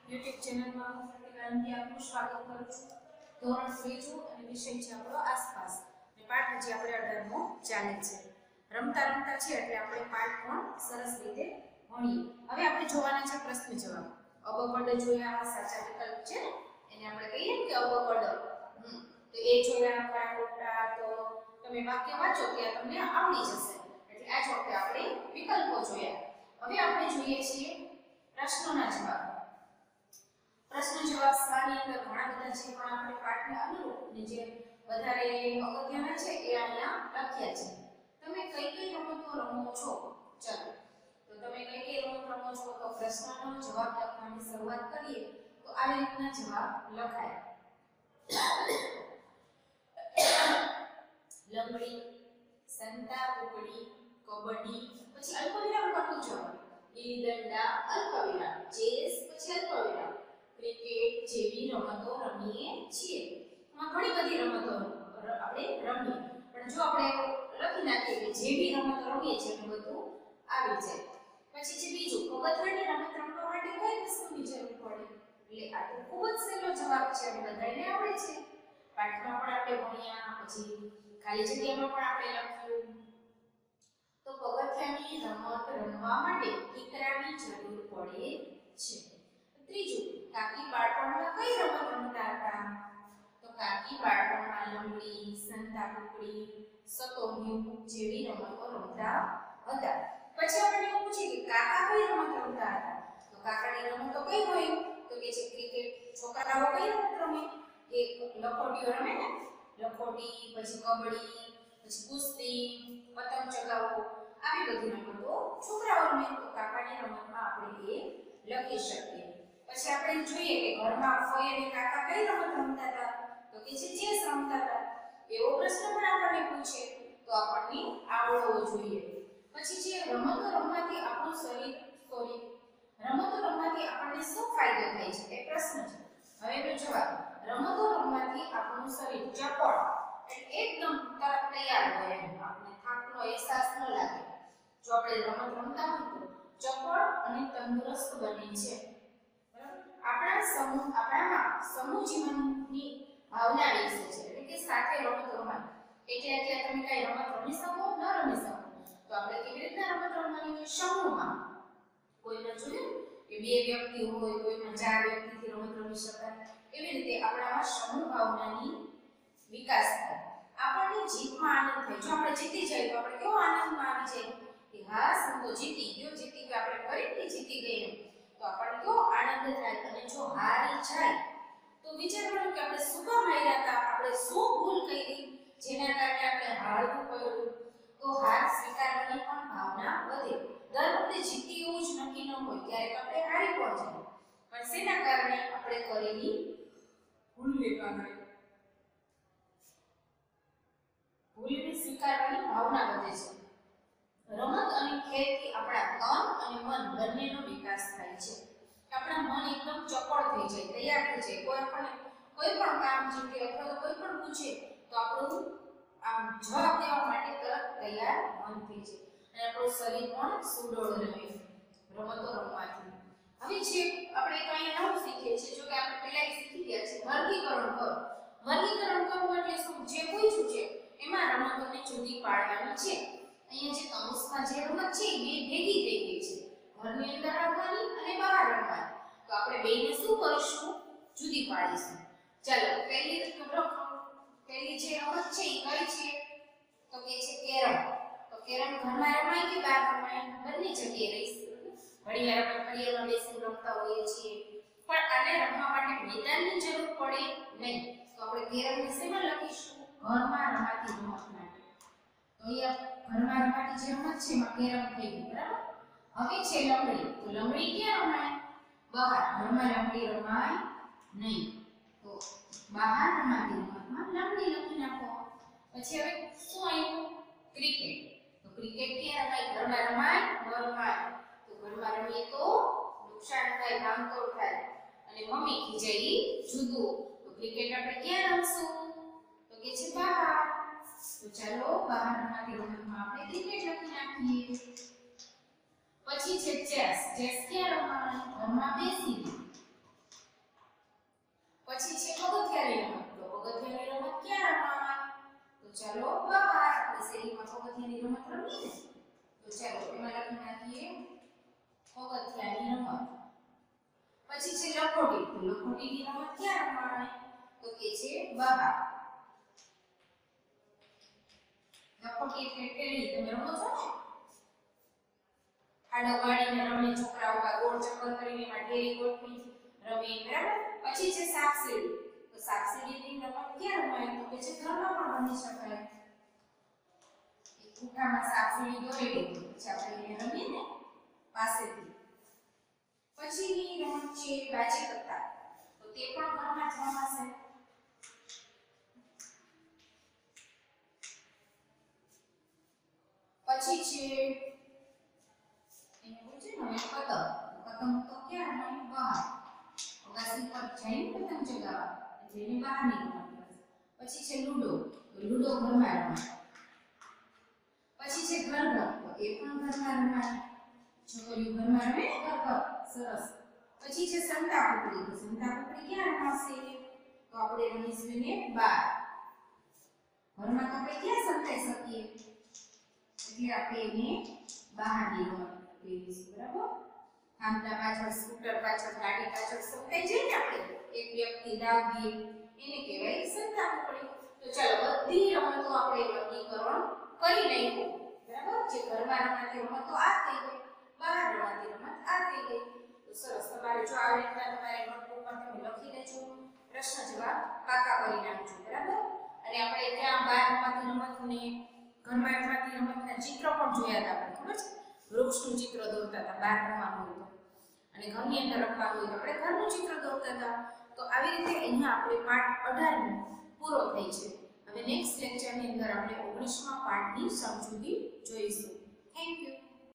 YouTube ચેનલમાં હું પ્રતિકાંતિ આપનું સ્વાગત કરું છું. ધોરણ 3 અને વિષય છે આપણો આસપાસ. અને પાઠ હજી આપણે 18મો ચાલે છે. રમતા રમતા છે એટલે આપણે પાઠ પણ સરસ રીતે ભણીએ. હવે આપણે જોવાના છે પ્રશ્ન જવાબ. અબકડ જોયા સાચા વિકલ્પ છે એને આપણે કહીએ કે અબકડ. તો એ જોયા ખરા ખોટા તો તમે વાક્ય વાંચો ત્યાં તમને આવડી જશે. એટલે આ જ વખતે આપણે વિકલ્પો જોયા. હવે આપણે જોઈએ છીએ પ્રશ્નોના જવાબ. પ્રશ્ન જવાબ સ્વાની અંદર ઘણા બધા છે પણ આપણે પાઠને અનુરૂપ ને જે વધારે અગત્યના છે એ અહીંયા લખ્યા છે. તમે કઈ કઈ રમતો રમો છો? ચાલો તો તમે કઈ કઈ રમત રમો છો તો પ્રશ્નનો જવાબ લખવાની શરૂઆત કરીએ તો આવી રીતના જવાબ લખાય. લંગડી, સંતા કુકડી, કબડ્ડી, પછી અલ્પવિરામ કરતું જવાનું. ગીલી દંડા, અલ્પવિરામ, ચેસ, પછી અલ્પવિરામ, ક્રિકેટ જેવી રમતો રમીએ છીએ. આમાં ઘણી બધી રમતો આપણે રમીએ પણ જો આપણે લખી નાખીએ કે જેવી રમત રમીએ છીએ એ બધું આવી જાય. પછી છે બીજું, પગથિયાની રમત રમવા માટે કઈ વસ્તુની જરૂર પડે? એટલે આ તો ખૂબ જ સહેલો જવાબ છે અને બધાને આવડે છે. પાઠમાં પણ આપણે ભણ્યા, પછી ખાલી જગ્યામાં પણ આપણે લખ્યું. તો પગથિયાની રમત રમવા માટે ઠીકરાની જરૂર પડે છે. ત્રીજું, કાકી બાળપણમાં કઈ રમત રમતા હતા? તો કાકી બાળપણમાં લંગડી, સંતા કુકડી, સતોડિયું જેવી રમતો રમતા હતા. પછી આપણે એવું પૂછીએ કે કાકા કઈ રમત રમતા હતા? તો કાકાની રમત તો કઈ હોય? તો કે છે ક્રિકેટ. છોકરાઓ કઈ રમત રમે? કે લખોટીઓ રમે ને, લખોટી, પછી કબડ્ડી, પછી કુસ્તી, પતંગ ચગાવવો, આવી બધી રમતો છોકરાઓ રમે. તો કાકાની રમતમાં આપણે એ લખી શકીએ. પછી આપણે જોઈએ કે ઘરમાં ફઈ અને કાકા કઈ રમત રમતા હતા? તો કે છે ચેસ રમતા હતા. એવો પ્રશ્ન પણ આપણને પૂછે તો આપણને આવડવો જોઈએ. પછી જે રમતો રમવાથી આપણું શરીર રમતો રમવાથી આપણને શું ફાયદો થાય છે એ પ્રશ્ન છે. હવે એનો જવાબ, રમતો રમવાથી આપણું શરીર ચપળ એટલે એકદમ તરત તૈયાર હોય એમ, આપણે થાકનો અહેસાસ ન લાગે. જો આપણે રમત રમતા હોય તો ચપળ અને તંદુરસ્ત બને છે. આપણામાં સમૂહ જીવનની ભાવના વિકસે છે. એટલે કે સાથે રમત રમવાની. એટલે તમે કઈ રમત રમી શકો ન રમી શકો તો આપણે કેવી રીતના રમત રમવાની હોય? સમૂહમાં. કોઈમાં જોયું કે બે વ્યક્તિ હોય, કોઈમાં 4 વ્યક્તિથી રમત રમી શકાય. એવી રીતે આપણામાં સમૂહ ભાવનાની વિકાસ થાય. આપણને જીતમાં આનંદ થાય. જો આપણે જીતી જઈએ તો આપણે કેવો આનંદમાં આવી જાય કે હાસ હું તો જીતી ગયો, આપણે ફરીથી જીતી ગਏ. તો આપણને કેવો આનંદ થાય. અને જો હારી જાય તો વિચારવાનું કે આપણે શું કામ હાર્યા હતા, આપણે શું ભૂલ કરી જેના કારણે આપણે હારવું પડ્યું. તો હાર સ્વીકારવાની પણ ભાવના વધે. દર વખતે જીતી એવું જ નક્કી ન હોય, ક્યારેક આપણે હારી પણ જાય પણ શેના કારણે? આપણે કરેલી ભૂલને કારણે. ભૂલને સ્વીકારવાની ભાવના વધે છે. રમત અને ખેલથી આપણા તન અને મન બંનેનો વિકાસ થાય છે. આપણા મન એકદમ ચપળ થઈ જાય, તૈયાર થઈ જાય. કોઈ પણ કામ જેમ કે અથવા કોઈ પણ પૂછે તો આપણું આમ જવાબ દેવા માટે તરત તૈયાર મન થઈ જાય. અને આપણું શરીર પણ સુડોળ રહે રમતો રમવાથી. હવે જે આપણે કંઈ નવું શીખીએ છીએ, જો કે આપણે પહેલા શીખી ગયા છે વર્ગીકરણ કરો. વર્ગીકરણ કરવું એટલે શું? જે પૂછ્યું છે એમાં રમતોને જુદી પાડવાની છે. અહીંયા જે કૌંસમાં જે રમત છે એ ભેગી થઈ ગઈ છે. ઘરની અંદર રમવાની અને બહાર રમવાની. તો આપણે બેયને શું કરીશું? જુદી પાડીશું. ચાલો પહેલી જે રમત છે એ કઈ છે? તો કે છે કેરમ. તો કેરમ ઘરમાં રમાય કે બહાર રમાય? બંને જગ્યાએ રહીશું. ઘણીવાર આપણે ફળિયામાં બેસીને રમતા હોઈએ છીએ પણ આને રમવા માટે મેદાનની જરૂર પડે નહીં. તો આપણે કેરમને શેમાં લખીશું? ઘરમાં રમાતી રમત માટે. તો અહીંયા ઘરમાં રમાતી જે રમત છે એમાં કેરમ થઈ ગઈ, બરાબર. હવે છે લંગડી. તો લંગડી ક્યાં રમાય? બહાર. ઘરમાં લંગડી રમાય નહીં. તો બહાર રમાતી રમતમાં લંગડી લખી નાખો. પછી હવે શું આવ્યું? ક્રિકેટ. તો ક્રિકેટ ક્યાં રમાય? ઘરમાં રમાય ન રમાય? તો ઘરમાં રમીએ તો નુકસાન થાય, ભાંગતોડ થાય અને મમ્મી ખીજાય જુદું. તો ક્રિકેટ આપણે ક્યાં રમશું? તો કે છે બહાર. તો ચાલો બહાર રમાતી રમતમાં આપણે ક્રિકેટ લખી નાખીએ. પછી છે ચેસ. ચેસ ક્યાં રમવાની? ઘરમાં બેસીને. પછી છે પગથિયાની રમત. તો પગથિયાની રમત ક્યાં રમાય? તો ચાલો બહાર આપણે શેરીમાં પગથિયાની રમત રમીએ ને. તો ચાલો એમાં લખી નાખીએ પગથિયાની રમત. પછી છે લખોટી. તો લખોટીની રમત ક્યાં રમાય? તો કે છે બહાર. લખોટી એટલે ટેડી. તમે રમો છો ને? આડો વાળીને રમે છોકરાઓ, ગોળ ચક્કર કરીને એમાં ટેડી ગોઠવી રમે, બરાબર. પછી છે સાપસીડી. તો સાપસીડીની રમત ક્યાં રમાય? તો કે છે ઘરમાં પણ રમી શકાય. એક ખૂંટામાં સાપસીડી દોરેલી પછી આપણે એને રમીએ ને પાસેથી. પછીની રમત છે બાજી પત્તા. તો તે પણ ઘરમાં જ રમાશે. પછી છે એને બોલ છે ને પતંગ. પતંગ તો ક્યાં રમાય? બહાર. અગાસી પર જઈને પતંગ ચગાવવા, જેને બહાર નીકળવાનું. પછી છે લૂડો. તો લૂડો ઘરમાં રમાય. પછી છે ઘર ઘર. તો એ પણ ઘરમાં રમાય. છોકરીઓ ઘરમાં રમે ને ઘર ઘર. સરસ. પછી છે સંતા કુકડી. તો સંતા કુકડી ક્યાં રમાશે? તો આપણે રમીશું એને બહાર. ઘરમાં તો આપણે ક્યાં સંતાઈ શકીએ? એટલે આપણે એને બહારની રમત કહીશું, બરાબર. આમલા પાછળ, સ્કૂટર પાછળ, ગાડી પાછળ સંતાઈ જાય ને આપણે, એક વ્યક્તિ દાવ દે, એને કહેવાય સંતા કુકડી. તો ચાલો બધી રમતો આપણે વર્ગીકરણ કરી નાખ્યું, બરાબર. જે ઘરમાં રમાતી રમતો આ થઈ ગઈ, બહાર રમાતી રમત આ થઈ ગઈ. તો સરસ. તમારે જો આ રીતના તમારે નોટબુક પર તમે લખી લેજો, પ્રશ્ન જવાબ પાકા કરી નાખજો, બરાબર. અને આપણે ત્યાં બહાર રમાતી રમતને ઘરમાં રમાતી રમતના ચિત્ર પણ જોયા હતા આપણે, ખબર છે? વૃક્ષનું ચિત્ર દોરતા હતા બહાર રમવાનું હોય તો, અને ઘરની અંદર રમવાનું હોય તો આપણે ઘરનું ચિત્ર દોરતા હતા. તો આવી રીતે અહીંયા આપણે પાઠ 18 પૂરો થઈ છે. હવે નેક્સ્ટ લેક્ચરની અંદર આપણે 19મા પાઠની સમજૂતી જોઈશું. Thank you.